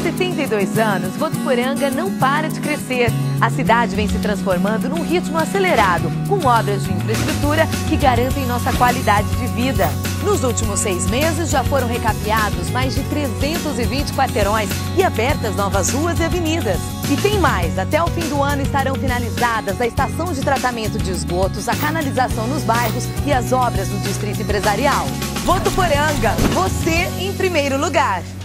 72 anos, Votuporanga não para de crescer. A cidade vem se transformando num ritmo acelerado, com obras de infraestrutura que garantem nossa qualidade de vida. Nos últimos 6 meses, já foram recapeados mais de 320 quarteirões e abertas novas ruas e avenidas. E tem mais, até o fim do ano estarão finalizadas a estação de tratamento de esgotos, a canalização nos bairros e as obras do distrito empresarial. Votuporanga, você em primeiro lugar.